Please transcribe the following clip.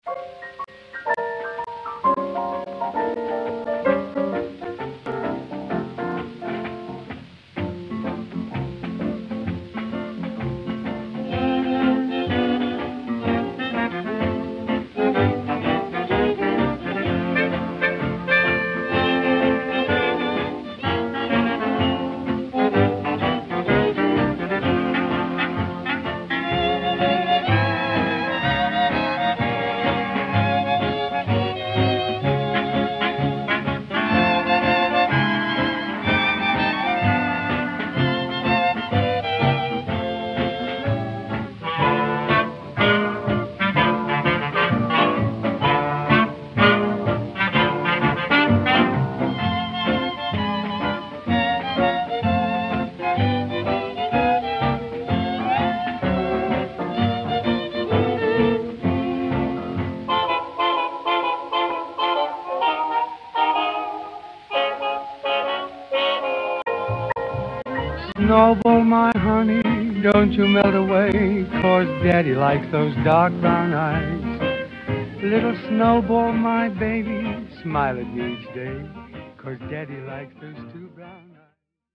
Snowball, my honey, don't you melt away, 'cause Daddy likes those dark brown eyes. Little Snowball, my baby, smile at me each day, 'cause Daddy likes those two